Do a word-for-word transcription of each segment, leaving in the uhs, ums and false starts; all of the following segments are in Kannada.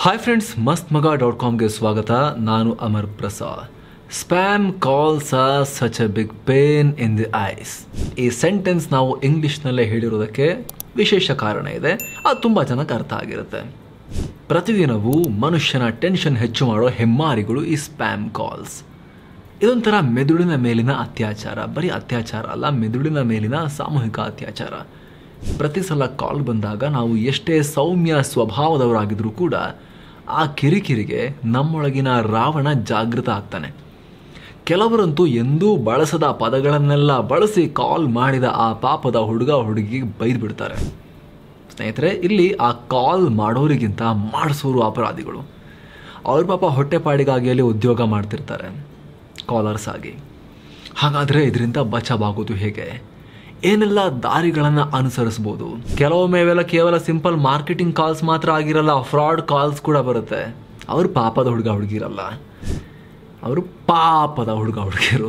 ಹಾಯ್ ಫ್ರೆಂಡ್ಸ್, ಮಸ್ತ್ ಮಗ ಡಾಟ್ ಕಾಮ್ಗೆ ಸ್ವಾಗತ. ನಾನು Amar Prasad. Spam calls are such a big pain in the eyes. ಈ ಸೆಂಟೆನ್ಸ್ ನಾವು ಇಂಗ್ಲಿಷ್ನಲ್ಲೇ ಹೇಳಿರೋದಕ್ಕೆ ವಿಶೇಷ ಕಾರಣ ಇದೆ. ಅದು ತುಂಬ ಜನಕ್ಕೆ ಅರ್ಥ ಆಗಿರುತ್ತೆ. ಪ್ರತಿದಿನವೂ ಮನುಷ್ಯನ ಟೆನ್ಷನ್ ಹೆಚ್ಚು ಮಾಡೋ ಹೆಮ್ಮಾರಿಗಳು ಈ ಸ್ಪ್ಯಾಮ್ ಕಾಲ್ಸ್. ಇದೊಂಥರ ಮೆದುಳಿನ ಮೇಲಿನ ಅತ್ಯಾಚಾರ. ಬರೀ ಅತ್ಯಾಚಾರ ಅಲ್ಲ, ಮೆದುಳಿನ ಮೇಲಿನ ಸಾಮೂಹಿಕ ಅತ್ಯಾಚಾರ. ಪ್ರತಿ ಸಲ ಕಾಲ್ ಬಂದಾಗ ನಾವು ಎಷ್ಟೇ ಸೌಮ್ಯ ಸ್ವಭಾವದವರಾಗಿದ್ರೂ ಕೂಡ ಆ ಕಿರಿಕಿರಿಗೆ ನಮ್ಮೊಳಗಿನ ರಾವಣ ಜಾಗೃತ ಆಗ್ತಾನೆ. ಕೆಲವರಂತೂ ಎಂದೂ ಬಳಸದ ಪದಗಳನ್ನೆಲ್ಲ ಬಳಸಿ ಕಾಲ್ ಮಾಡಿದ ಆ ಪಾಪದ ಹುಡುಗ ಹುಡುಗಿಗೆ ಬೈದು ಬಿಡ್ತಾರೆ. ಸ್ನೇಹಿತರೆ, ಇಲ್ಲಿ ಆ ಕಾಲ್ ಮಾಡೋರಿಗಿಂತ ಮಾಡಿಸೋರು ಅಪರಾಧಿಗಳು. ಅವ್ರ ಪಾಪ ಹೊಟ್ಟೆಪಾಡಿಗಾಗಿ ಅಲ್ಲಿ ಉದ್ಯೋಗ ಮಾಡ್ತಿರ್ತಾರೆ ಕಾಲರ್ಸ್ ಆಗಿ. ಹಾಗಾದರೆ ಇದರಿಂದ ಬಚಾವಾಗೋದು ಹೇಗೆ? ಏನೆಲ್ಲ ದಾರಿಗಳನ್ನು ಅನುಸರಿಸ್ಬೋದು? ಕೆಲವೊಮ್ಮೆ ಇವೆಲ್ಲ ಕೇವಲ ಸಿಂಪಲ್ ಮಾರ್ಕೆಟಿಂಗ್ ಕಾಲ್ಸ್ ಮಾತ್ರ ಆಗಿರಲ್ಲ, ಫ್ರಾಡ್ ಕಾಲ್ಸ್ ಕೂಡ ಬರುತ್ತೆ. ಅವರು ಪಾಪದ ಹುಡುಗ ಹುಡುಗಿರಲ್ಲ, ಅವರು ಪಾಪದ ಹುಡುಗ ಹುಡುಗಿರು.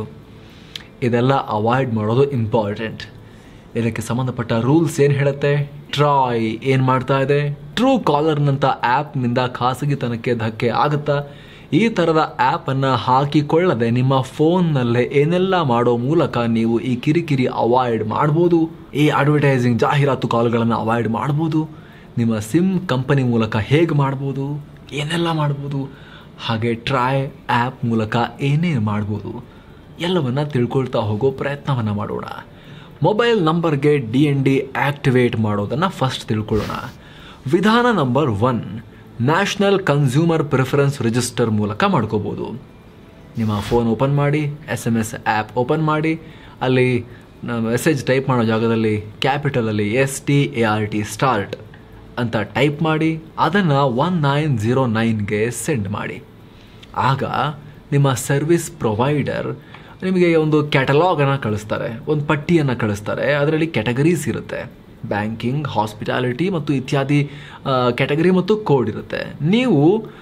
ಇದೆಲ್ಲ ಅವಾಯ್ಡ್ ಮಾಡೋದು ಇಂಪಾರ್ಟೆಂಟ್. ಇದಕ್ಕೆ ಸಂಬಂಧಪಟ್ಟ ರೂಲ್ಸ್ ಏನು ಹೇಳುತ್ತೆ? ಟ್ರಾಯ್ ಏನು ಮಾಡ್ತಾ ಇದೆ? ಟ್ರೂ ಕಾಲರ್ನಂಥ ಆ್ಯಪ್ನಿಂದ ಖಾಸಗಿತನಕ್ಕೆ ಧಕ್ಕೆ ಆಗುತ್ತಾ? ಈ ಥರದ ಆ್ಯಪನ್ನು ಹಾಕಿಕೊಳ್ಳದೆ ನಿಮ್ಮ ಫೋನ್ನಲ್ಲೇ ಏನೆಲ್ಲ ಮಾಡೋ ಮೂಲಕ ನೀವು ಈ ಕಿರಿಕಿರಿ ಅವಾಯ್ಡ್ ಮಾಡ್ಬೋದು. ಈ ಅಡ್ವರ್ಟೈಸಿಂಗ್ ಜಾಹೀರಾತು ಕಾಲ್ಗಳನ್ನು ಅವಾಯ್ಡ್ ಮಾಡ್ಬೋದು. ನಿಮ್ಮ ಸಿಮ್ ಕಂಪನಿ ಮೂಲಕ ಹೇಗೆ ಮಾಡ್ಬೋದು, ಏನೆಲ್ಲ ಮಾಡ್ಬೋದು, ಹಾಗೆ ಟ್ರಾಯ್ ಆ್ಯಪ್ ಮೂಲಕ ಏನೇನು ಮಾಡ್ಬೋದು ಎಲ್ಲವನ್ನು ತಿಳ್ಕೊಳ್ತಾ ಹೋಗೋ ಪ್ರಯತ್ನವನ್ನು ಮಾಡೋಣ. ಮೊಬೈಲ್ ನಂಬರ್ಗೆ ಡಿ ಎನ್ ಡಿ ಆ್ಯಕ್ಟಿವೇಟ್ ಮಾಡೋದನ್ನು ಫಸ್ಟ್ ತಿಳ್ಕೊಳ್ಳೋಣ. ವಿಧಾನ number one, national consumer preference register ಮೂಲಕ ಮಾಡ್ಕೋಬೋದು. ನಿಮ್ಮ ಫೋನ್ ಓಪನ್ ಮಾಡಿ, S M S app open ಮಾಡಿ, ಅಲ್ಲಿ ಮೆಸೇಜ್ ಟೈಪ್ ಮಾಡೋ ಜಾಗದಲ್ಲಿ ಕ್ಯಾಪಿಟಲಲ್ಲಿ S T A R T start ಅಂತ ಟೈಪ್ ಮಾಡಿ ಅದನ್ನು ಒನ್ ನೈನ್ ಜೀರೋ ನೈನ್ಗೆ ಸೆಂಡ್ ಮಾಡಿ. ಆಗ ನಿಮ್ಮ ಸರ್ವಿಸ್ ಪ್ರೊವೈಡರ್ ನಿಮಗೆ ಒಂದು ಕ್ಯಾಟಲಾಗನ್ನು ಕಳಿಸ್ತಾರೆ, ಒಂದು ಪಟ್ಟಿಯನ್ನು ಕಳಿಸ್ತಾರೆ. ಅದರಲ್ಲಿ ಕ್ಯಾಟಗರೀಸ್ ಇರುತ್ತೆ, ಬ್ಯಾಂಕಿಂಗ್, ಹಾಸ್ಪಿಟಾಲಿಟಿ ಮತ್ತು ಇತ್ಯಾದಿ ಕ್ಯಾಟಗರಿ ಮತ್ತು ಕೋಡ್ ಇರುತ್ತೆ. ನೀವು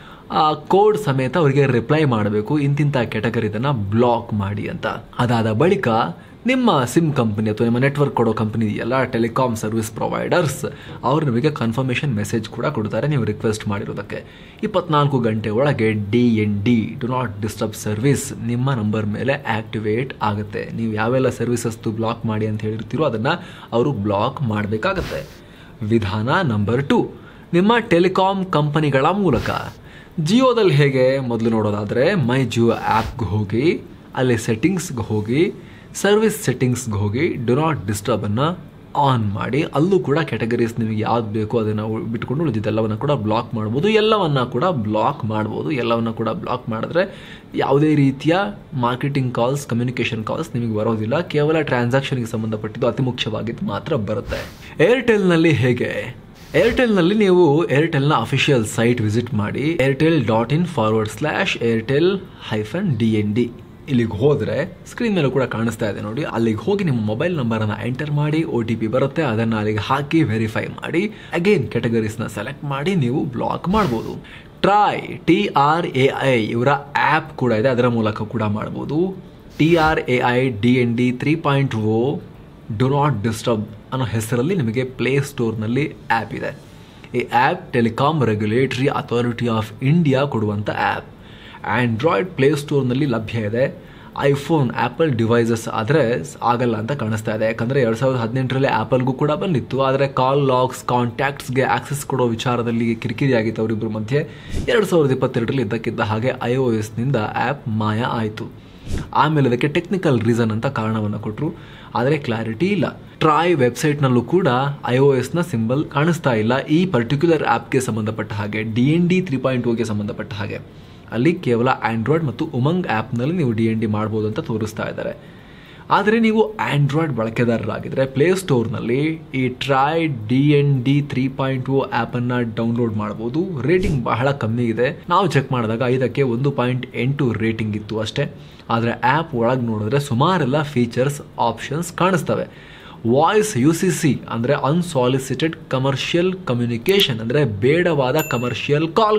ಆ ಕೋಡ್ ಸಮೇತ ಅವರಿಗೆ ರಿಪ್ಲೈ ಮಾಡಬೇಕು, ಇಂತಿಂಥ ಕ್ಯಾಟಗರಿದನ್ನು ಬ್ಲಾಕ್ ಮಾಡಿ ಅಂತ. ಅದಾದ ಬಳಿಕ ನಿಮ್ಮ ಸಿಮ್ ಕಂಪನಿ ಅಥವಾ ನಿಮ್ಮ ನೆಟ್ವರ್ಕ್ ಕೊಡೋ ಕಂಪನಿ ಎಲ್ಲ ಟೆಲಿಕಾಂ ಸರ್ವಿಸ್ ಪ್ರೊವೈಡರ್ಸ್ ಅವರು ನಿಮಗೆ ಕನ್ಫರ್ಮೇಷನ್ ಮೆಸೇಜ್ ಕೂಡ ಕೊಡ್ತಾರೆ ನೀವು ರಿಕ್ವೆಸ್ಟ್ ಮಾಡಿರೋದಕ್ಕೆ. ಇಪ್ಪತ್ನಾಲ್ಕು ಗಂಟೆ ಒಳಗೆ D N D do not disturb service ನಿಮ್ಮ ನಂಬರ್ ಮೇಲೆ ಆ್ಯಕ್ಟಿವೇಟ್ ಆಗುತ್ತೆ. ನೀವು ಯಾವೆಲ್ಲ ಸರ್ವಿಸಸ್ದು ಬ್ಲಾಕ್ ಮಾಡಿ ಅಂತ ಹೇಳಿರ್ತೀರೋ ಅದನ್ನು ಅವರು ಬ್ಲಾಕ್ ಮಾಡಬೇಕಾಗತ್ತೆ. ವಿಧಾನ ನಂಬರ್ ಟು, ನಿಮ್ಮ ಟೆಲಿಕಾಂ ಕಂಪನಿಗಳ ಮೂಲಕ. ಜಿಯೋದಲ್ಲಿ ಹೇಗೆ ಮೊದಲು ನೋಡೋದಾದರೆ ಮೈ ಜಿಯೋ ಆ್ಯಪ್ಗೆ ಹೋಗಿ ಅಲ್ಲಿ ಸೆಟ್ಟಿಂಗ್ಸ್ಗೆ ಹೋಗಿ ಸರ್ವಿಸ್ ಸೆಟ್ಟಿಂಗ್ಸ್ಗೆ ಹೋಗಿ ಡು ನಾಟ್ ಡಿಸ್ಟರ್ಬನ್ನು ಆನ್ ಮಾಡಿ. ಅಲ್ಲೂ ಕೂಡ ಕ್ಯಾಟಗರೀಸ್ ನಿಮಗೆ ಯಾವ್ದು ಬೇಕೋ ಅದನ್ನು ಬಿಟ್ಕೊಂಡು ಉಳಿದಿದ್ದೆಲ್ಲವನ್ನು ಕೂಡ ಬ್ಲಾಕ್ ಮಾಡ್ಬೋದು. ಎಲ್ಲವನ್ನು ಕೂಡ ಬ್ಲಾಕ್ ಮಾಡ್ಬೋದು. ಎಲ್ಲವನ್ನು ಕೂಡ ಬ್ಲಾಕ್ ಮಾಡಿದ್ರೆ ಯಾವುದೇ ರೀತಿಯ ಮಾರ್ಕೆಟಿಂಗ್ ಕಾಲ್ಸ್, ಕಮ್ಯುನಿಕೇಷನ್ ಕಾಲ್ಸ್ ನಿಮಗೆ ಬರೋದಿಲ್ಲ. ಕೇವಲ ಟ್ರಾನ್ಸಾಕ್ಷನ್ಗೆ ಸಂಬಂಧಪಟ್ಟಿದ್ದು ಅತಿ ಮುಖ್ಯವಾಗಿದ್ದು ಮಾತ್ರ ಬರುತ್ತೆ. ಏರ್ಟೆಲ್ನಲ್ಲಿ ಹೇಗೆ? ಏರ್ಟೆಲ್ನಲ್ಲಿ ನೀವು ಏರ್ಟೆಲ್ನ ಅಫಿಷಿಯಲ್ ಸೈಟ್ ವಿಸಿಟ್ ಮಾಡಿ, Airtel dot in forward slash Airtel hyphen D N D ಇಲ್ಲಿಗೆ ಹೋದರೆ ಸ್ಕ್ರೀನ್ ಮೇಲೂ ಕೂಡ ಕಾಣಿಸ್ತಾ ಇದೆ ನೋಡಿ. ಅಲ್ಲಿಗೆ ಹೋಗಿ ನಿಮ್ಮ ಮೊಬೈಲ್ ನಂಬರನ್ನು ಎಂಟರ್ ಮಾಡಿ, ಒ ಟಿ ಪಿ ಬರುತ್ತೆ, ಅದನ್ನು ಅಲ್ಲಿಗೆ ಹಾಕಿ ವೆರಿಫೈ ಮಾಡಿ, ಅಗೇನ್ ಕ್ಯಾಟಗರೀಸ್ನ ಸೆಲೆಕ್ಟ್ ಮಾಡಿ ನೀವು ಬ್ಲಾಕ್ ಮಾಡ್ಬೋದು. TRAI T R A I ಇವರ ಆ್ಯಪ್ ಕೂಡ ಇದೆ, ಅದರ ಮೂಲಕ ಕೂಡ ಮಾಡ್ಬೋದು. T R A I D N D three point O do not disturb ಅನ್ನೋ ಹೆಸರಲ್ಲಿ ನಿಮಗೆ ಪ್ಲೇ ಸ್ಟೋರ್ನಲ್ಲಿ ಆ್ಯಪ್ ಇದೆ. ಈ app telecom regulatory authority of India ಕೊಡುವಂಥ ಆ್ಯಪ್. ಆ್ಯಂಡ್ರಾಯ್ಡ್ ಪ್ಲೇ ಸ್ಟೋರ್ನಲ್ಲಿ ಲಭ್ಯ ಇದೆ. ಐಫೋನ್, ಆ್ಯಪಲ್ ಡಿವೈಸಸ್ ಆದರೆ ಆಗಲ್ಲ ಅಂತ ಕಾಣಿಸ್ತಾ ಇದೆ. ಯಾಕಂದರೆ ಎರಡು ಸಾವಿರದ ಹದಿನೆಂಟರಲ್ಲಿ ಆ್ಯಪಲ್ಗೂ ಕೂಡ ಬಂದಿತ್ತು, ಆದರೆ ಕಾಲ್ ಲಾಗ್ಸ್, ಕಾಂಟ್ಯಾಕ್ಟ್ಸ್ಗೆ ಆಕ್ಸೆಸ್ ಕೊಡೋ ವಿಚಾರದಲ್ಲಿ ಕಿರಿಕಿರಿ ಆಗಿತ್ತು ಅವರಿಬ್ಬರ ಮಧ್ಯೆ. ಎರಡು ಸಾವಿರದ ಇಪ್ಪತ್ತೆರಡರಲ್ಲಿ ಇದ್ದಕ್ಕಿದ್ದ ಹಾಗೆ ಐ ಒ ಎಸ್ನಿಂದ ಆ್ಯಪ್ ಮಾಯ ಆಯಿತು. ಆಮೇಲೆ ಅದಕ್ಕೆ ಟೆಕ್ನಿಕಲ್ ರೀಸನ್ ಅಂತ ಕಾರಣವನ್ನು ಕೊಟ್ಟರು, ಆದರೆ ಕ್ಲಾರಿಟಿ ಇಲ್ಲ. ಟ್ರಾಯ್ ವೆಬ್ಸೈಟ್ನಲ್ಲೂ ಕೂಡ ಐ ಒ ಎಸ್ನ ಸಿಂಬಲ್ ಕಾಣಿಸ್ತಾ ಇಲ್ಲ ಈ ಪರ್ಟಿಕ್ಯುಲರ್ ಆ್ಯಪ್ಗೆ ಸಂಬಂಧಪಟ್ಟ ಹಾಗೆ, D N D three point ಓಗೆ ಸಂಬಂಧಪಟ್ಟ ಹಾಗೆ. ಅಲ್ಲಿ ಕೇವಲ ಆ್ಯಂಡ್ರಾಯ್ಡ್ ಮತ್ತು ಉಮಂಗ್ ಆ್ಯಪ್ನಲ್ಲಿ ನೀವು ಡಿ ಎನ್ ಡಿ ಮಾಡ್ಬೋದು ಅಂತ ತೋರಿಸ್ತಾ ಇದ್ದಾರೆ. ಆದರೆ ನೀವು ಆ್ಯಂಡ್ರಾಯ್ಡ್ ಬಳಕೆದಾರರಾಗಿದ್ದರೆ ಪ್ಲೇಸ್ಟೋರ್ನಲ್ಲಿ ಈ TRAI D N D three point O ಆ್ಯಪನ್ನು ಡೌನ್ಲೋಡ್ ಮಾಡ್ಬೋದು. ರೇಟಿಂಗ್ ಬಹಳ ಕಮ್ಮಿ ಇದೆ. ನಾವು ಚೆಕ್ ಮಾಡಿದಾಗ ಐದಕ್ಕೆ ಒಂದು ಪಾಯಿಂಟ್ ಎಂಟು ರೇಟಿಂಗ್ ಇತ್ತು ಅಷ್ಟೇ. ಆದರೆ ಆ್ಯಪ್ ಒಳಗೆ ನೋಡಿದ್ರೆ ಸುಮಾರೆಲ್ಲ ಫೀಚರ್ಸ್, ಆಪ್ಷನ್ಸ್ ಕಾಣಿಸ್ತವೆ. ವಾಯ್ಸ್ ಯು ಸಿ ಸಿ ಅಂದರೆ ಅನ್ಸಾಲಿಸಿಟೆಡ್ ಕಮರ್ಷಿಯಲ್ ಕಮ್ಯುನಿಕೇಷನ್ ಅಂದರೆ ಬೇಡವಾದ ಕಮರ್ಷಿಯಲ್ ಕಾಲ್ಗಳು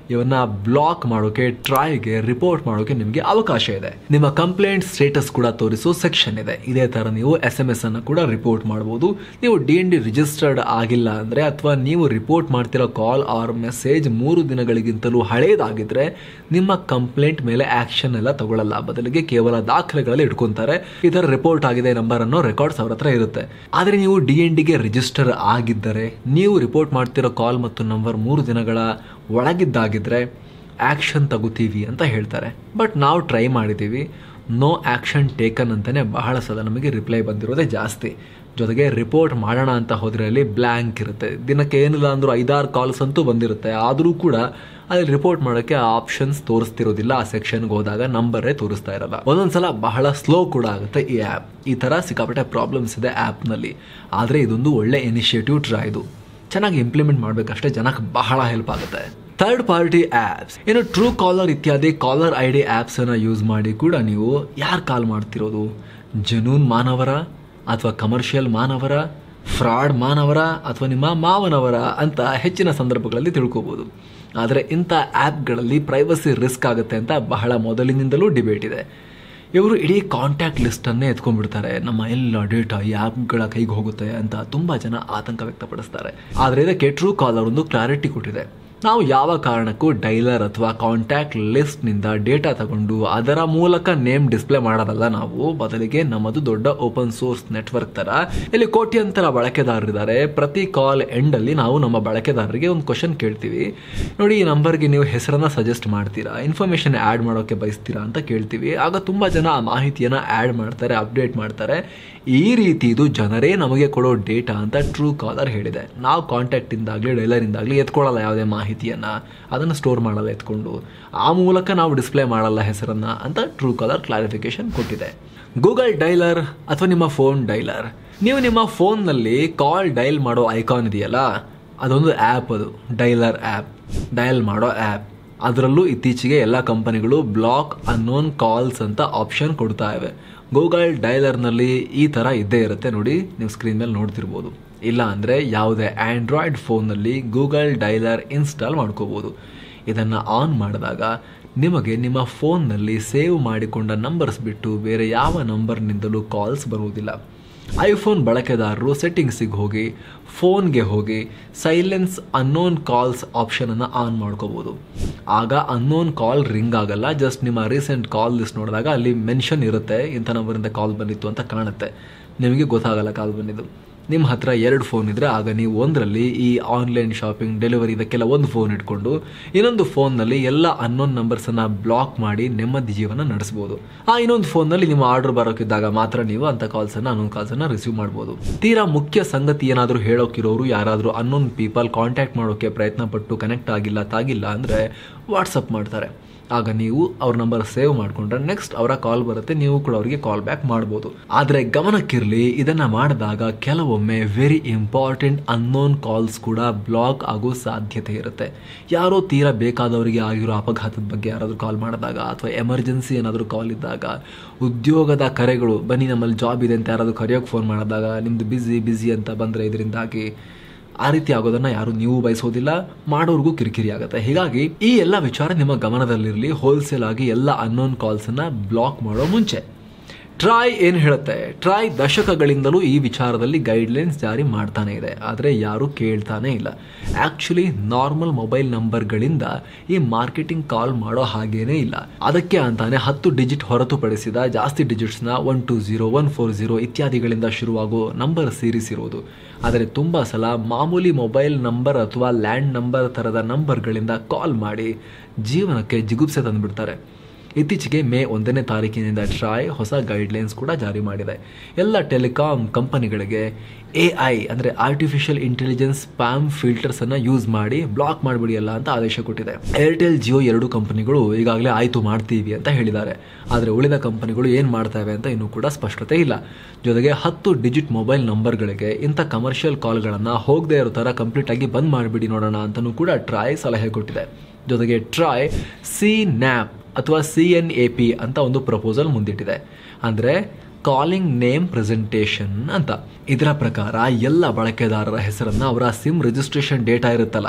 ಇವನ್ನ ಬ್ಲಾಕ್ ಮಾಡೋಕೆ ಟ್ರೈಗೆ ರಿಪೋರ್ಟ್ ಮಾಡೋಕೆ ನಿಮಗೆ ಅವಕಾಶ ಇದೆ. ನಿಮ್ಮ ಕಂಪ್ಲೇಂಟ್ ಸ್ಟೇಟಸ್ ಕೂಡ ತೋರಿಸೋ ಸೆಕ್ಷನ್ ಇದೆ. ಇದೇ ತರ ನೀವು ಎಸ್ ಎಂ ಎಸ್ ಅನ್ನು ಕೂಡ ರಿಪೋರ್ಟ್ ಮಾಡಬಹುದು. ನೀವು ಡಿ ಎನ್ ಡಿ ರಿಜಿಸ್ಟರ್ಡ್ ಆಗಿಲ್ಲ ಅಂದ್ರೆ ಅಥವಾ ನೀವು ರಿಪೋರ್ಟ್ ಮಾಡ್ತಿರೋ ಕಾಲ್ ಆರ್ ಮೆಸೇಜ್ ಮೂರು ದಿನಗಳಿಗಿಂತಲೂ ಹಳೇದಾಗಿದ್ರೆ ನಿಮ್ಮ ಕಂಪ್ಲೇಂಟ್ ಮೇಲೆ ಆಕ್ಷನ್ ಎಲ್ಲ ತಗೊಳ್ಳಲ್ಲ, ಬದಲಿಗೆ ಕೇವಲ ದಾಖಲೆಗಳಲ್ಲಿ ಇಟ್ಕೊಂತಾರೆ. ಈ ತರ ರಿಪೋರ್ಟ್ ಆಗಿದೆ ನಂಬರ್ ಅನ್ನೋ ರೆಕಾರ್ಡ್ಸ್ ಅವ್ರ ಹತ್ರ ಇರುತ್ತೆ. ಆದ್ರೆ ನೀವು ಡಿ ಎನ್ ಡಿಗೆ ರಿಜಿಸ್ಟರ್ ಆಗಿದ್ದರೆ, ನೀವು ರಿಪೋರ್ಟ್ ಮಾಡ್ತಿರೋ ಕಾಲ್ ಮತ್ತು ನಂಬರ್ ಮೂರು ದಿನಗಳ ಒಳಗಿದ್ದಾಗಿದ್ರೆ ಆಕ್ಷನ್ ತಗೋತೀವಿ ಅಂತ ಹೇಳ್ತಾರೆ. ಬಟ್ ನಾವು ಟ್ರೈ ಮಾಡಿದ್ದೀವಿ, ನೋ ಆಕ್ಷನ್ ಟೇಕನ್ ಅಂತಾನೆ ಬಹಳ ಸಲ ನಮಗೆ ರಿಪ್ಲೈ ಬಂದಿರೋದೇ ಜಾಸ್ತಿ. ಜೊತೆಗೆ ರಿಪೋರ್ಟ್ ಮಾಡೋಣ ಅಂತ ಹೋದ್ರೆ ಅಲ್ಲಿ ಬ್ಲ್ಯಾಂಕ್ ಇರುತ್ತೆ. ದಿನಕ್ಕೆ ಏನಿಲ್ಲ ಅಂದ್ರೂ ಐದಾರು ಕಾಲ್ಸ್ ಅಂತೂ ಬಂದಿರುತ್ತೆ. ಆದರೂ ಕೂಡ ಅಲ್ಲಿ ರಿಪೋರ್ಟ್ ಮಾಡೋಕ್ಕೆ ಆಪ್ಷನ್ಸ್ ತೋರಿಸ್ತಿರೋದಿಲ್ಲ. ಆ ಸೆಕ್ಷನ್ಗೆ ಹೋದಾಗ ನಂಬರೇ ತೋರಿಸ್ತಾ ಇರಲ್ಲ. ಒಂದೊಂದ್ಸಲ ಬಹಳ ಸ್ಲೋ ಕೂಡ ಆಗುತ್ತೆ ಈ ಆ್ಯಪ್. ಈ ಥರ ಸಿಕ್ಕಾಪಟ್ಟೆ ಪ್ರಾಬ್ಲಮ್ಸ್ ಇದೆ ಆ್ಯಪ್ನಲ್ಲಿ. ಆದರೆ ಇದೊಂದು ಒಳ್ಳೆ ಇನಿಷಿಯೇಟಿವ್ ಟ್ರೈ. ಇದು ಚೆನ್ನಾಗಿ ಇಂಪ್ಲಿಮೆಂಟ್ ಮಾಡಬೇಕಷ್ಟೇ, ಜನಕ್ಕೆ ಬಹಳ ಹೆಲ್ಪ್ ಆಗುತ್ತೆ. ಥರ್ಡ್ ಪಾರ್ಟಿ ಆ್ಯಪ್ಸ್, ಇನ್ನು ಟ್ರೂ ಕಾಲರ್ ಇತ್ಯಾದಿ ಕಾಲರ್ ಐ ಡಿ ಆ್ಯಪ್ಸ್ ಅನ್ನು ಯೂಸ್ ಮಾಡಿ ಕೂಡ ನೀವು ಯಾರು ಕಾಲ್ ಮಾಡ್ತಿರೋದು, ಜೆನ್ಯೂನ್ ಮಾನವರ ಅಥವಾ ಕಮರ್ಷಿಯಲ್ ಮಾನವರ, ಫ್ರಾಡ್ ಮಾನವರ ಅಥವಾ ನಿಮ್ಮ ಮಾವನವರ ಅಂತ ಹೆಚ್ಚಿನ ಸಂದರ್ಭಗಳಲ್ಲಿ ತಿಳ್ಕೋಬಹುದು. ಆದರೆ ಇಂಥ ಆ್ಯಪ್ಗಳಲ್ಲಿ ಪ್ರೈವಸಿ ರಿಸ್ಕ್ ಆಗುತ್ತೆ ಅಂತ ಬಹಳ ಮೊದಲಿನಿಂದಲೂ ಡಿಬೇಟ್ ಇದೆ. ಇವರು ಇಡೀ ಕಾಂಟ್ಯಾಕ್ಟ್ ಲಿಸ್ಟನ್ನೇ ಎತ್ಕೊಂಡ್ಬಿಡ್ತಾರೆ, ನಮ್ಮ ಎಲ್ಲ ಡೇಟಾ ಈ ಆ್ಯಪ್ಗಳ ಕೈಗೆ ಹೋಗುತ್ತೆ ಅಂತ ತುಂಬ ಜನ ಆತಂಕ ವ್ಯಕ್ತಪಡಿಸ್ತಾರೆ. ಆದರೆ ಇದಕ್ಕೆ ಟ್ರೂ ಕಾಲರ್ ಒಂದು ಕ್ಲಾರಿಟಿ ಕೊಟ್ಟಿದೆ. ನಾವು ಯಾವ ಕಾರಣಕ್ಕೂ ಡೈಲರ್ ಅಥವಾ ಕಾಂಟ್ಯಾಕ್ಟ್ ಲಿಸ್ಟ್ನಿಂದ ಡೇಟಾ ತಗೊಂಡು ಅದರ ಮೂಲಕ ನೇಮ್ ಡಿಸ್ಪ್ಲೇ ಮಾಡೋದಲ್ಲ ನಾವು, ಬದಲಿಗೆ ನಮ್ಮದು ದೊಡ್ಡ ಓಪನ್ ಸೋರ್ಸ್ ನೆಟ್ವರ್ಕ್ ತರ. ಇಲ್ಲಿ ಕೋಟ್ಯಂತರ ಬಳಕೆದಾರರಿದ್ದಾರೆ. ಪ್ರತಿ ಕಾಲ್ ಎಂಡ್ ಅಲ್ಲಿ ನಾವು ನಮ್ಮ ಬಳಕೆದಾರರಿಗೆ ಒಂದು ಕ್ವಶನ್ ಕೇಳ್ತೀವಿ. ನೋಡಿ, ಈ ನಂಬರ್ಗೆ ನೀವು ಹೆಸರನ್ನ ಸಜೆಸ್ಟ್ ಮಾಡ್ತೀರಾ, ಇನ್ಫಾರ್ಮೇಶನ್ ಆ್ಯಡ್ ಮಾಡೋಕೆ ಬಯಸ್ತೀರಾ ಅಂತ ಕೇಳ್ತೀವಿ. ಆಗ ತುಂಬಾ ಜನ ಆ ಮಾಹಿತಿಯನ್ನ ಆ್ಯಡ್ ಮಾಡ್ತಾರೆ, ಅಪ್ಡೇಟ್ ಮಾಡ್ತಾರೆ. ಈ ರೀತಿ ಇದು ಜನರೇ ನಮಗೆ ಕೊಡೋ ಡೇಟಾ ಅಂತ ಟ್ರೂ ಕಾಲರ್ ಹೇಳಿದೆ. ನಾವು ಕಾಂಟ್ಯಾಕ್ಟ್ ಇಂದಾಗ್ಲಿ ಡೈಲರ್ ಇಂದಾಗ್ಲಿ ಎತ್ಕೊಳ್ಳಲ್ಲ ಯಾವುದೇ ಮಾಹಿತಿಯನ್ನ, ಅದನ್ನು ಸ್ಟೋರ್ ಮಾಡಲ್ಲ ಎತ್ಕೊಂಡು, ಆ ಮೂಲಕ ನಾವು ಡಿಸ್ಪ್ಲೇ ಮಾಡಲ್ಲ ಹೆಸರನ್ನ ಅಂತ Truecaller clarification Google. Dialer ಡೈಲರ್ ಅಥವಾ ನಿಮ್ಮ ಫೋನ್ ಡೈಲರ್, ನೀವು ನಿಮ್ಮ ಫೋನ್ನಲ್ಲಿ ಕಾಲ್ ಡೈಲ್ ಮಾಡೋ ಐಕಾನ್ ಇದೆಯಲ್ಲ, ಅದೊಂದು ಆ್ಯಪ್. ಅದು ಡೈಲರ್ ಆ್ಯಪ್, ಡಯಲ್ ಮಾಡೋ ಆ್ಯಪ್. ಅದರಲ್ಲೂ ಇತ್ತೀಚೆಗೆ ಎಲ್ಲ ಕಂಪನಿಗಳು ಬ್ಲಾಕ್ ಅನ್ನೋನ್ ಕಾಲ್ಸ್ ಅಂತ ಆಪ್ಷನ್ ಕೊಡ್ತಾ ಇವೆ. ಗೂಗಲ್ ಡೈಲರ್ನಲ್ಲಿ ಈ ಥರ ಇದ್ದೇ ಇರುತ್ತೆ ನೋಡಿ, ನೀವು ಸ್ಕ್ರೀನ್ ಮೇಲೆ ನೋಡ್ತಿರ್ಬೋದು. ಇಲ್ಲ ಅಂದರೆ ಯಾವುದೇ ಆ್ಯಂಡ್ರಾಯ್ಡ್ ಫೋನ್ನಲ್ಲಿ ಗೂಗಲ್ ಡೈಲರ್ ಇನ್ಸ್ಟಾಲ್ ಮಾಡ್ಕೋಬೋದು. ಇದನ್ನು ಆನ್ ಮಾಡಿದಾಗ ನಿಮಗೆ ನಿಮ್ಮ ಫೋನ್ನಲ್ಲಿ ಸೇವ್ ಮಾಡಿಕೊಂಡ ನಂಬರ್ಸ್ ಬಿಟ್ಟು ಬೇರೆ ಯಾವ ನಂಬರ್ನಿಂದಲೂ ಕಾಲ್ಸ್ ಬರುವುದಿಲ್ಲ. ಐಫೋನ್ ಬಳಕೆದಾರರು ಸೆಟ್ಟಿಂಗ್ಸಿಗೆ ಹೋಗಿ ಫೋನ್ಗೆ ಹೋಗಿ ಸೈಲೆನ್ಸ್ ಅನ್ನೋನ್ ಕಾಲ್ಸ್ ಆಪ್ಷನನ್ನು ಆನ್ ಮಾಡ್ಕೋಬೋದು. ಆಗ ಅನ್ನೋನ್ ಕಾಲ್ ರಿಂಗ್ ಆಗಲ್ಲ. ಜಸ್ಟ್ ನಿಮ್ಮ ರೀಸೆಂಟ್ ಕಾಲ್ ಲಿಸ್ಟ್ ನೋಡಿದಾಗ ಅಲ್ಲಿ ಮೆನ್ಷನ್ ಇರುತ್ತೆ, ಇಂಥ ನಂಬರಿಂದ ಕಾಲ್ ಬಂದಿತ್ತು ಅಂತ ಕಾಣುತ್ತೆ. ನಿಮಗೆ ಗೊತ್ತಾಗಲ್ಲ ಕಾಲ್ ಬಂದಿದ್ದು. ನಿಮ್ಮ ಹತ್ರ ಎರಡು ಫೋನ್ ಇದ್ದರೆ ಆಗ ನೀವು ಒಂದರಲ್ಲಿ ಈ ಆನ್ಲೈನ್ ಶಾಪಿಂಗ್ ಡೆಲಿವರಿ ಇದಕ್ಕೆಲ್ಲ ಒಂದು ಫೋನ್ ಇಟ್ಕೊಂಡು ಇನ್ನೊಂದು ಫೋನ್ನಲ್ಲಿ ಎಲ್ಲ ಅನ್ನೋನ್ ನಂಬರ್ಸನ್ನು ಬ್ಲಾಕ್ ಮಾಡಿ ನೆಮ್ಮದಿ ಜೀವನ ನಡೆಸ್ಬೋದು. ಆ ಇನ್ನೊಂದು ಫೋನ್ನಲ್ಲಿ ನಿಮ್ಮ ಆರ್ಡರ್ ಬರೋಕ್ಕಿದ್ದಾಗ ಮಾತ್ರ ನೀವು ಅಂಥ ಕಾಲ್ಸನ್ನು ಅನ್ನೋನ್ ಕಾಲ್ಸನ್ನು ರಿಸೀವ್ ಮಾಡ್ಬೋದು. ತೀರಾ ಮುಖ್ಯ ಸಂಗತಿ ಏನಾದರೂ ಹೇಳೋಕಿರೋರು ಯಾರಾದರೂ ಅನ್ನೋನ್ ಪೀಪಲ್ ಕಾಂಟ್ಯಾಕ್ಟ್ ಮಾಡೋಕ್ಕೆ ಪ್ರಯತ್ನ ಪಟ್ಟು ಕನೆಕ್ಟ್ ಆಗಿಲ್ಲ ತಾಗಿಲ್ಲ ಅಂದರೆ ವಾಟ್ಸಪ್ ಮಾಡ್ತಾರೆ. ಆಗ ನೀವು ಅವ್ರ ನಂಬರ್ ಸೇವ್ ಮಾಡಿಕೊಂಡ್ರೆ ನೆಕ್ಸ್ಟ್ ಅವರ ಕಾಲ್ ಬರುತ್ತೆ, ನೀವು ಕೂಡ ಅವರಿಗೆ ಕಾಲ್ ಬ್ಯಾಕ್ ಮಾಡ್ಬೋದು. ಆದರೆ ಗಮನಕ್ಕಿರಲಿ, ಇದನ್ನ ಮಾಡಿದಾಗ ಕೆಲವೊಮ್ಮೆ ವೆರಿ ಇಂಪಾರ್ಟೆಂಟ್ ಅನ್ನೋನ್ ಕಾಲ್ಸ್ ಕೂಡ ಬ್ಲಾಕ್ ಆಗೋ ಸಾಧ್ಯತೆ ಇರುತ್ತೆ. ಯಾರೋ ತೀರಾ ಬೇಕಾದವರಿಗೆ ಆಗಿರೋ ಅಪಘಾತದ ಬಗ್ಗೆ ಯಾರಾದರೂ ಕಾಲ್ ಮಾಡಿದಾಗ ಅಥವಾ ಎಮರ್ಜೆನ್ಸಿ ಏನಾದರೂ ಕಾಲ್ ಇದ್ದಾಗ, ಉದ್ಯೋಗದ ಕರೆಗಳು, ಬನ್ನಿ ನಮ್ಮಲ್ಲಿ ಜಾಬ್ ಇದೆ ಅಂತ ಯಾರಾದರೂ ಕರೆಯೋಕೆ ಫೋನ್ ಮಾಡಿದಾಗ ನಿಮ್ದು ಬ್ಯುಸಿ ಬ್ಯುಸಿ ಅಂತ ಬಂದರೆ ಇದರಿಂದಾಗಿ ಆ ರೀತಿ ಆಗೋದನ್ನ ಯಾರು ನೀವು ಬಯಸೋದಿಲ್ಲ, ಮಾಡೋರ್ಗೂ ಕಿರಿಕಿರಿ ಆಗುತ್ತೆ. ಹೀಗಾಗಿ ಈ ಎಲ್ಲ ವಿಚಾರ ನಿಮ್ಮ ಗಮನದಲ್ಲಿರಲಿ. ಹೋಲ್ಸೇಲ್ ಆಗಿ ಎಲ್ಲ ಅನ್ನೋನ್ ಕಾಲ್ಸ್ ಅನ್ನ ಬ್ಲಾಕ್ ಮಾಡೋ ಮುಂಚೆ ಟ್ರೈ ಏನು ಹೇಳುತ್ತೆ, ಟ್ರೈ ದಶಕಗಳಿಂದಲೂ ಈ ವಿಚಾರದಲ್ಲಿ ಗೈಡ್ಲೈನ್ಸ್ ಜಾರಿ ಮಾಡ್ತಾನೆ ಇದೆ, ಆದರೆ ಯಾರು ಕೇಳ್ತಾನೆ ಇಲ್ಲ. ಆಕ್ಚುಲಿ ನಾರ್ಮಲ್ ಮೊಬೈಲ್ ನಂಬರ್ಗಳಿಂದ ಈ ಮಾರ್ಕೆಟಿಂಗ್ ಕಾಲ್ ಮಾಡೋ ಹಾಗೇನೇ ಇಲ್ಲ. ಅದಕ್ಕೆ ಅಂತಾನೆ ಹತ್ತು ಡಿಜಿಟ್ ಹೊರತುಪಡಿಸಿದ ಜಾಸ್ತಿ ಡಿಜಿಟ್ಸ್ನ one two zero one four zero ಇತ್ಯಾದಿಗಳಿಂದ ಶುರುವಾಗೋ ನಂಬರ್ ಸೀರೀಸ್ ಇರೋದು. ಆದರೆ ತುಂಬ ಸಲ ಮಾಮೂಲಿ ಮೊಬೈಲ್ ನಂಬರ್ ಅಥವಾ ಲ್ಯಾಂಡ್ ನಂಬರ್ ಥರದ ನಂಬರ್ಗಳಿಂದ ಕಾಲ್ ಮಾಡಿ ಜೀವನಕ್ಕೆ ಜಿಗುಪ್ಸೆ ತಂದುಬಿಡ್ತಾರೆ. ಇತ್ತೀಚೆಗೆ ಮೇ ಒಂದನೇ ತಾರೀಕಿನಿಂದ ಟ್ರೈ ಹೊಸ ಗೈಡ್ಲೈನ್ಸ್ ಕೂಡ ಜಾರಿ ಮಾಡಿದೆ. ಎಲ್ಲ ಟೆಲಿಕಾಂ ಕಂಪನಿಗಳಿಗೆ ಎ ಐ ಅಂದರೆ ಆರ್ಟಿಫಿಷಿಯಲ್ ಇಂಟೆಲಿಜೆನ್ಸ್ ಸ್ಪ್ಯಾಮ್ ಫಿಲ್ಟರ್ಸನ್ನು ಯೂಸ್ ಮಾಡಿ ಬ್ಲಾಕ್ ಮಾಡಿಬಿಡಿಯಲ್ಲ ಅಂತ ಆದೇಶ ಕೊಟ್ಟಿದೆ. ಏರ್ಟೆಲ್ ಜಿಯೋ ಎರಡು ಕಂಪನಿಗಳು ಈಗಾಗಲೇ ಆಯಿತು ಮಾಡ್ತೀವಿ ಅಂತ ಹೇಳಿದ್ದಾರೆ. ಆದರೆ ಉಳಿದ ಕಂಪನಿಗಳು ಏನು ಮಾಡ್ತವೆ ಅಂತ ಇನ್ನೂ ಕೂಡ ಸ್ಪಷ್ಟತೆ ಇಲ್ಲ. ಜೊತೆಗೆ ಹತ್ತು ಡಿಜಿಟ್ ಮೊಬೈಲ್ ನಂಬರ್ಗಳಿಗೆ ಇಂಥ ಕಮರ್ಷಿಯಲ್ ಕಾಲ್ಗಳನ್ನು ಹೋಗದೇ ಇರೋ ಥರ ಕಂಪ್ಲೀಟಾಗಿ ಬಂದ್ ಮಾಡಿಬಿಡಿ ನೋಡೋಣ ಅಂತಲೂ ಕೂಡ ಟ್ರೈ ಸಲಹೆ ಕೊಟ್ಟಿದೆ. ಜೊತೆಗೆ ಟ್ರೈ ಸಿ ನ್ಯಾಪ್ ಅಥವಾ ಸಿ ಎನ್ ಎ ಪಿ ಅಂತ ಒಂದು ಪ್ರಪೋಸಲ್ ಮುಂದಿಟ್ಟಿದೆ, ಅಂದರೆ ಕಾಲಿಂಗ್ ನೇಮ್ ಪ್ರೆಸೆಂಟೇಷನ್ ಅಂತ. ಇದರ ಪ್ರಕಾರ ಎಲ್ಲ ಬಳಕೆದಾರರ ಹೆಸರನ್ನು ಅವರ ಸಿಮ್ ರಿಜಿಸ್ಟ್ರೇಷನ್ ಡೇಟಾ ಇರುತ್ತಲ್ಲ,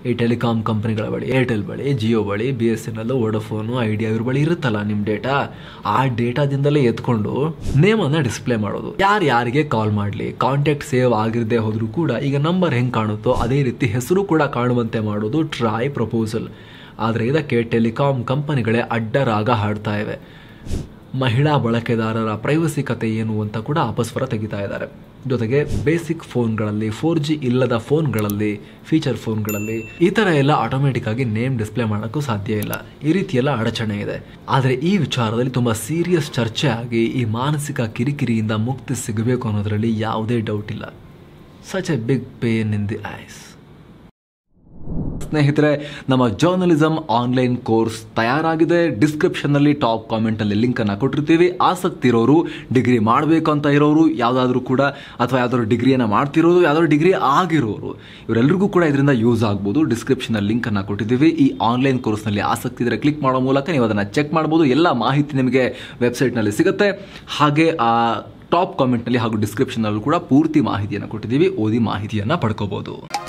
ಈ ಟೆಲಿಕಾಂ ಕಂಪನಿಗಳ ಬಳಿ, ಏರ್ಟೆಲ್ ಬಳಿ, ಜಿಯೋ ಬಳಿ, B S N L, Vodafone, Idea ಇವ್ರ ಬಳಿ ಇರುತ್ತಲ್ಲ ನಿಮ್ಮ ಡೇಟಾ, ಆ ಡೇಟಾದಿಂದಲೇ ಎತ್ಕೊಂಡು ನೇಮನ್ನು ಡಿಸ್ಪ್ಲೇ ಮಾಡೋದು. ಯಾರು ಯಾರಿಗೆ ಕಾಲ್ ಮಾಡಲಿ, ಕಾಂಟ್ಯಾಕ್ಟ್ ಸೇವ್ ಆಗಿರದೆ ಹೋದರೂ ಕೂಡ ಈಗ ನಂಬರ್ ಹೆಂಗೆ ಕಾಣುತ್ತೋ ಅದೇ ರೀತಿ ಹೆಸರು ಕೂಡ ಕಾಣುವಂತೆ ಮಾಡೋದು ಟ್ರೈ ಪ್ರಪೋಸಲ್. ಆದರೆ ಇದಕ್ಕೆ ಟೆಲಿಕಾಂ ಕಂಪನಿಗಳೇ ಅಡ್ಡರಾಗ ಹಾಡ್ತಾ ಇವೆ. ಮಹಿಳಾ ಬಳಕೆದಾರರ ಪ್ರೈವಸಿ ಕತೆ ಏನು ಅಂತ ಕೂಡ ಅಪಸ್ವರ ತೆಗಿತಾ ಇದ್ದಾರೆ. ಜೊತೆಗೆ ಬೇಸಿಕ್ ಫೋನ್ಗಳಲ್ಲಿ, ಫೋರ್ ಜಿ ಇಲ್ಲದ ಫೋನ್ಗಳಲ್ಲಿ, ಫೀಚರ್ ಫೋನ್ಗಳಲ್ಲಿ ಈ ಥರ ಎಲ್ಲ ಆಟೋಮೆಟಿಕ್ ಆಗಿ ನೇಮ್ ಡಿಸ್ಪ್ಲೇ ಮಾಡೋಕ್ಕೂ ಸಾಧ್ಯ ಇಲ್ಲ. ಈ ರೀತಿಯೆಲ್ಲ ಅಡಚಣೆ ಇದೆ. ಆದರೆ ಈ ವಿಚಾರದಲ್ಲಿ ತುಂಬ ಸೀರಿಯಸ್ ಚರ್ಚೆ ಆಗಿ ಈ ಮಾನಸಿಕ ಕಿರಿಕಿರಿಯಿಂದ ಮುಕ್ತಿ ಸಿಗಬೇಕು ಅನ್ನೋದರಲ್ಲಿ ಯಾವುದೇ ಡೌಟ್ ಇಲ್ಲ. Such a big pain in the eyes. ಸ್ನೇಹಿತರೆ, ನಮ್ಮ ಜರ್ನಲಿಸಮ್ ಆನ್ಲೈನ್ ಕೋರ್ಸ್ ತಯಾರಾಗಿದೆ. ಡಿಸ್ಕ್ರಿಪ್ಷನ್ನಲ್ಲಿ ಟಾಪ್ ಕಾಮೆಂಟಲ್ಲಿ ಲಿಂಕನ್ನು ಕೊಟ್ಟಿರ್ತೀವಿ. ಆಸಕ್ತಿ ಇರೋರು, ಡಿಗ್ರಿ ಮಾಡಬೇಕು ಅಂತ ಇರೋರು, ಯಾವುದಾದ್ರೂ ಕೂಡ ಅಥವಾ ಯಾವ್ದಾದ್ರು ಡಿಗ್ರಿಯನ್ನು ಮಾಡ್ತಿರೋರು, ಯಾವ್ದಾದ್ರು ಡಿಗ್ರಿ ಆಗಿರೋರು, ಇವರೆಲ್ಲರಿಗೂ ಕೂಡ ಇದರಿಂದ ಯೂಸ್ ಆಗ್ಬೋದು. ಡಿಸ್ಕ್ರಿಪ್ಷನಲ್ಲಿ ಲಿಂಕನ್ನು ಕೊಟ್ಟಿದ್ದೀವಿ. ಈ ಆನ್ಲೈನ್ ಕೋರ್ಸ್ನಲ್ಲಿ ಆಸಕ್ತಿ ಇದ್ದರೆ ಕ್ಲಿಕ್ ಮಾಡೋ ಮೂಲಕ ನೀವು ಅದನ್ನು ಚೆಕ್ ಮಾಡ್ಬೋದು. ಎಲ್ಲ ಮಾಹಿತಿ ನಿಮಗೆ ವೆಬ್ಸೈಟ್ನಲ್ಲಿ ಸಿಗುತ್ತೆ. ಹಾಗೆ ಆ ಟಾಪ್ ಕಾಮೆಂಟ್ನಲ್ಲಿ ಹಾಗೂ ಡಿಸ್ಕ್ರಿಪ್ಷನ್ನಲ್ಲೂ ಕೂಡ ಪೂರ್ತಿ ಮಾಹಿತಿಯನ್ನು ಕೊಟ್ಟಿದ್ದೀವಿ. ಓದಿ ಮಾಹಿತಿಯನ್ನು ಪಡ್ಕೋಬಹುದು.